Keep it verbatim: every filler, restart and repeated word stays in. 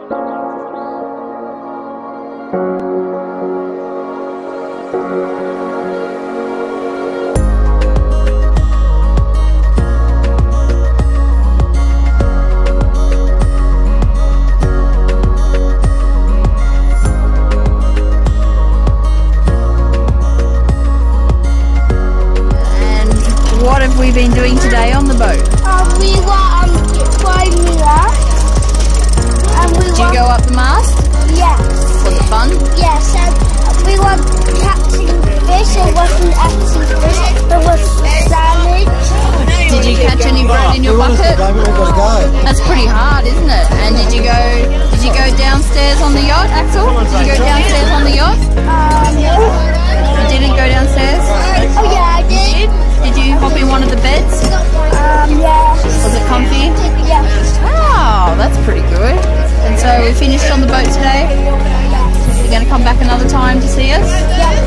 What have we been doing today on the boat? Um, we were um, flying the mast. And we Did you were, go up the mast? Yes. Was it fun? Yes, and we were catching fish. It wasn't actually fish, it was salmon. Did you catch any bread in your bucket? That's pretty hard, isn't it? And did you go did you go downstairs on the yacht, Axel? Did you go downstairs on the yacht? Um, You didn't go downstairs? oh yeah, I did. Did you hop in one of the beds? Um, yeah. Was it comfy? Yeah. Wow, that's pretty good. And so we finished on the boat today. You're going to come back another time to see us? Yeah.